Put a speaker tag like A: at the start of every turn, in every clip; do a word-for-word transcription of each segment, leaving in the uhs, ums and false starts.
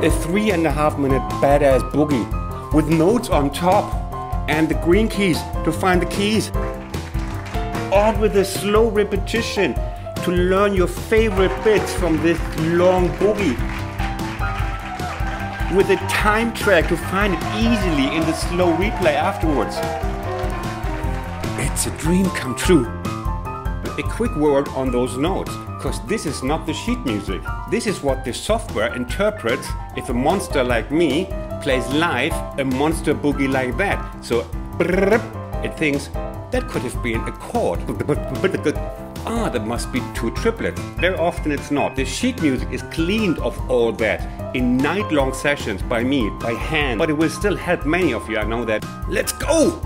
A: a three and a half minute badass boogie with notes on top and the green keys to find the keys. All with a slow repetition to learn your favorite bits from this long boogie. With a time track to find it easily in the slow replay afterwards. It's a dream come true. A quick word on those notes, because this is not the sheet music. This is what the software interprets if a monster like me plays live a monster boogie like that. So it thinks that could have been a chord. Ah, that must be two triplets. Very often it's not. The sheet music is cleaned of all that in night-long sessions by me, by hand. But it will still help many of you, I know that. Let's go!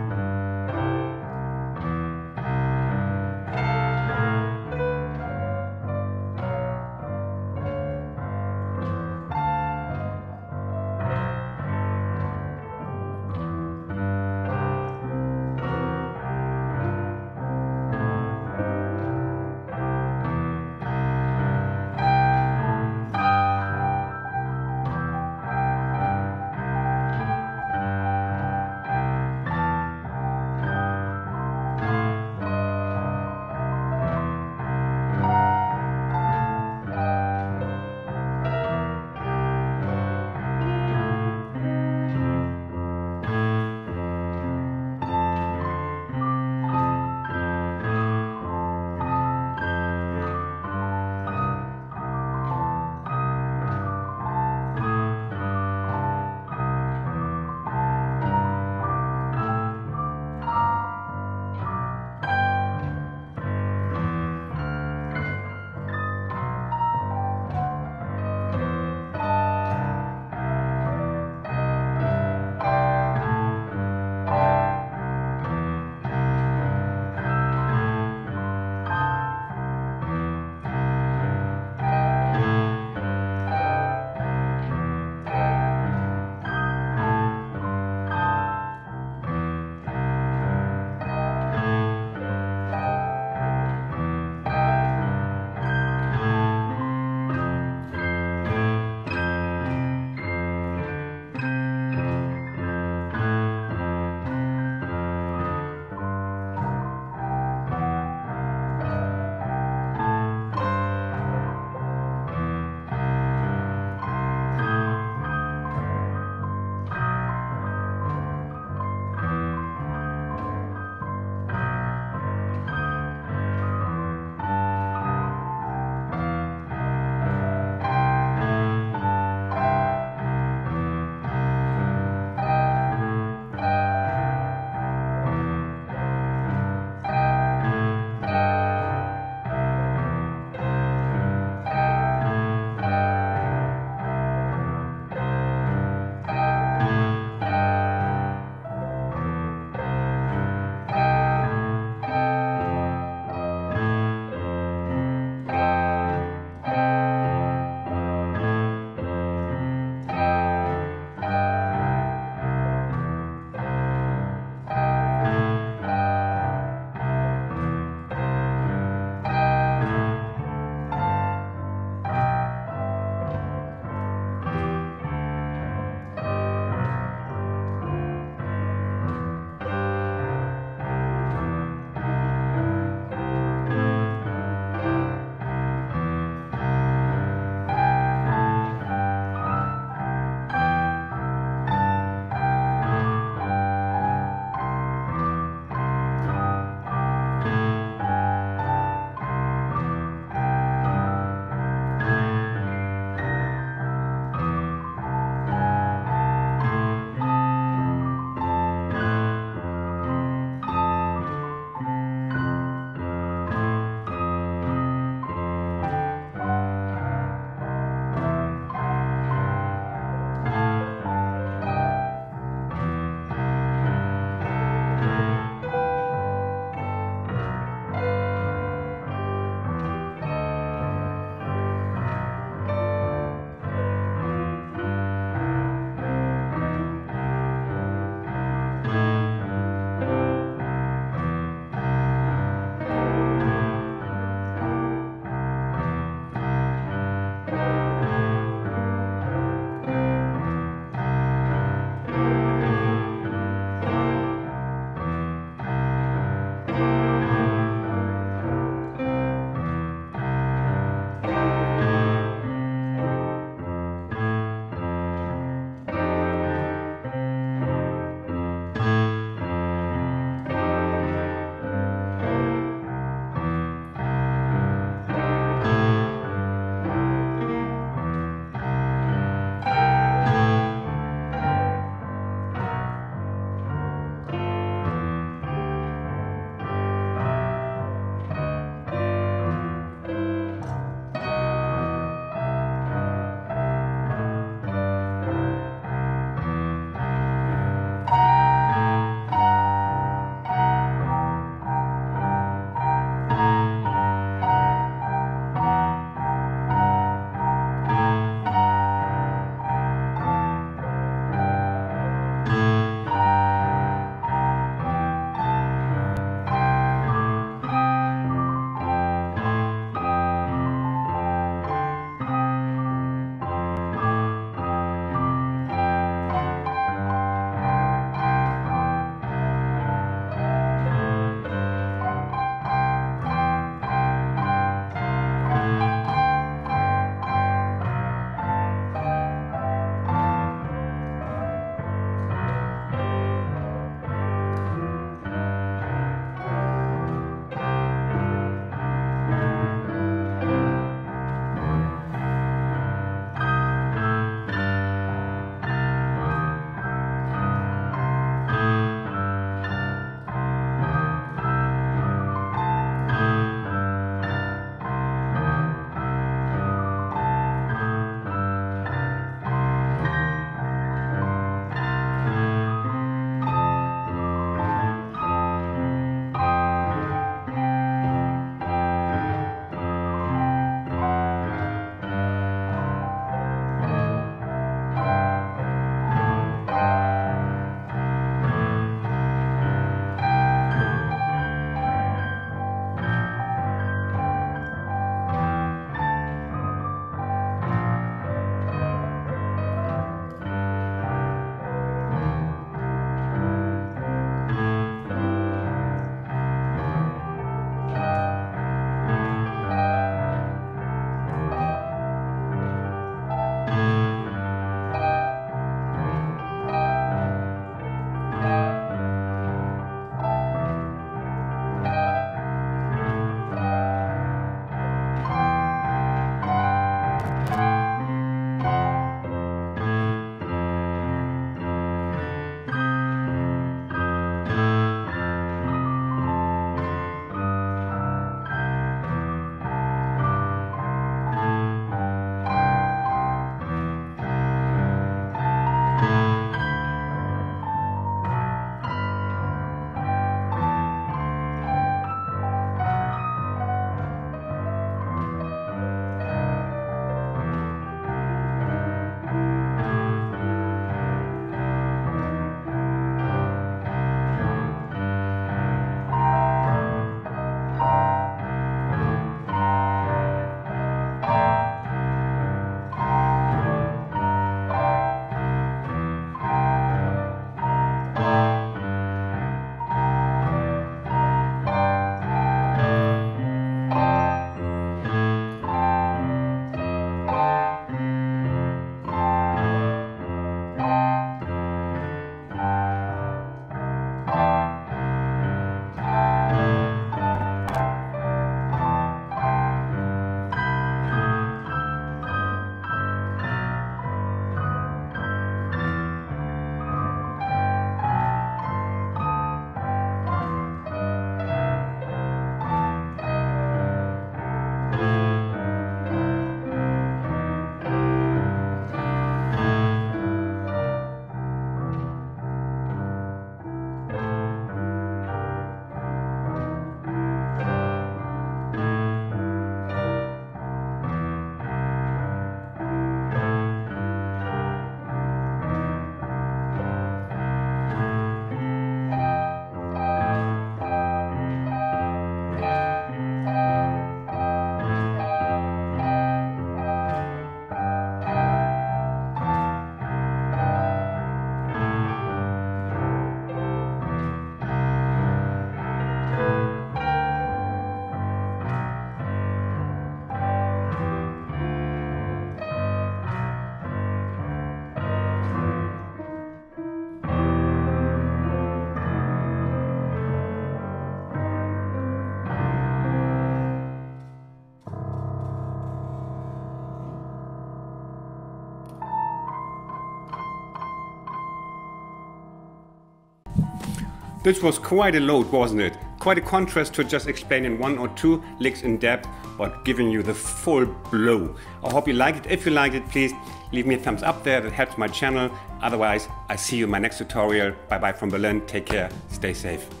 A: This was quite a load, wasn't it? Quite a contrast to just explaining one or two licks in depth, but giving you the full blow. I hope you liked it. If you liked it, please leave me a thumbs up there. That helps my channel. Otherwise, I see you in my next tutorial. Bye bye from Berlin. Take care. Stay safe.